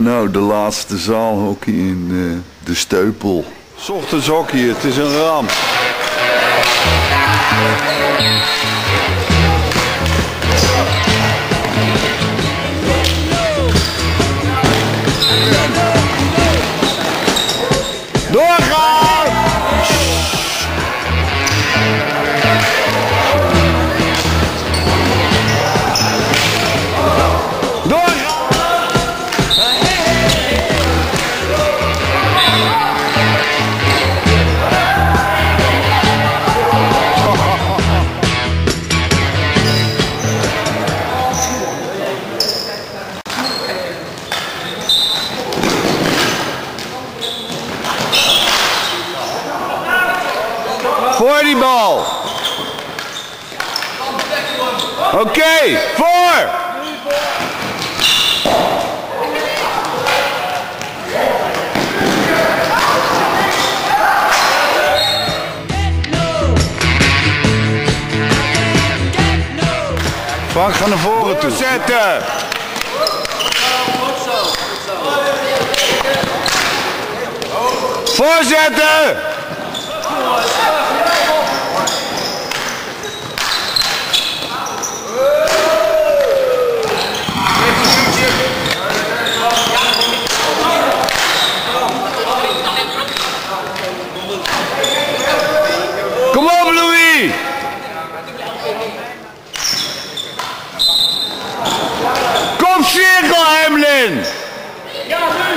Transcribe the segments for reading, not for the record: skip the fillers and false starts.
Nou, de laatste zaalhockey in de Steupel. 's Ochtends hockey, het is een ramp. Doorgaan! Doorgaan! Voor die bal. Oké, voor. Frank, ga naar voren toe. Zetten. Voorzetten. Kom op, Louis! Kom cirkel, Hemlin! Ja, nu!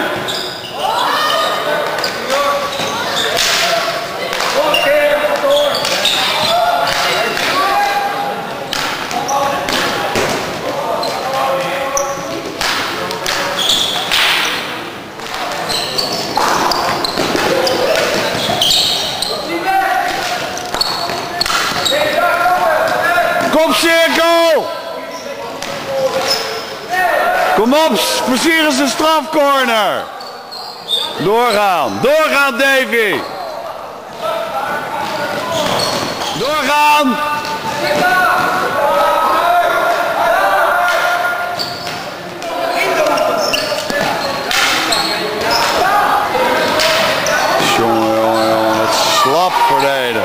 Kopcirkel! Kom op, versier eens een strafcorner. Doorgaan, doorgaan Davy. Doorgaan. Jongen, jongen, jongen, het is slap verdedigen.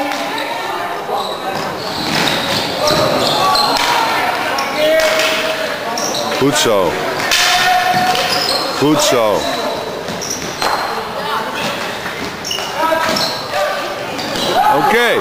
Goed zo. Goed zo. Oké.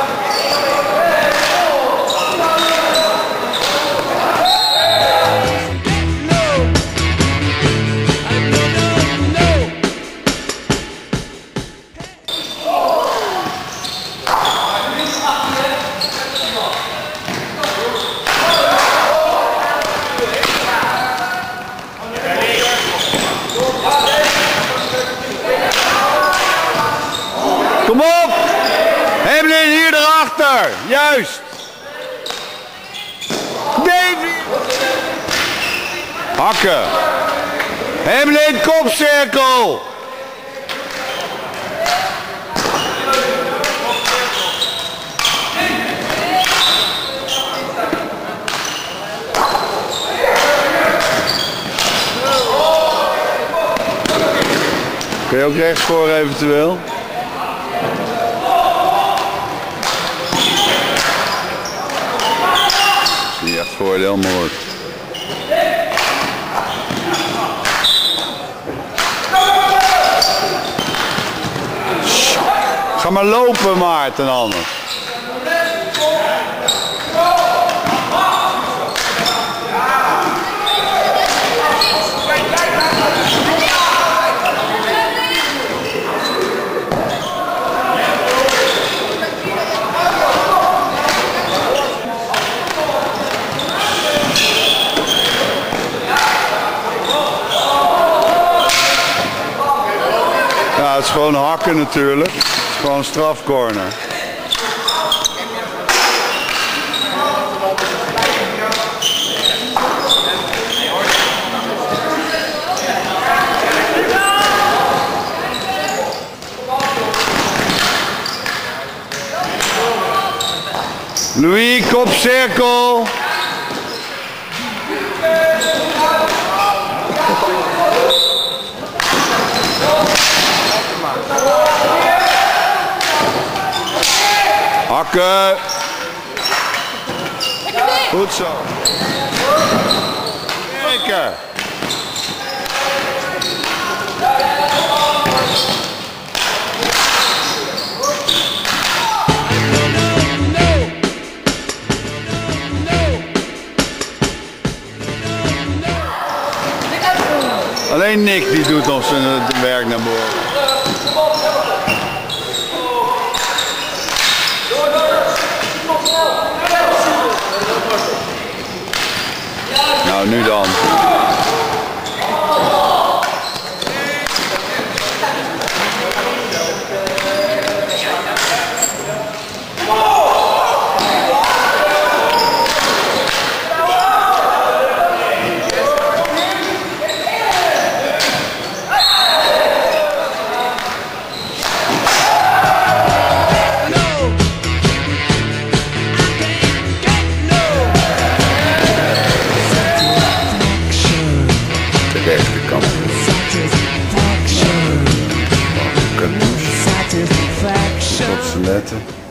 Kom op! Hemlin hier erachter! Juist! Davy! Hakken! Hemlin, kopcirkel! Kun je ook rechts voor eventueel? Zie je echt voordeel, mooi. Ga maar lopen, Maarten, anders. Ja, het is gewoon hakken natuurlijk. Het is gewoon strafcorner. Louis, kopcirkel. Hakken. Goed zo. Lekker. Alleen Nick die doet nog zijn werk naar boven. Nou, nu dan. De rechterkant. Op zijn letten.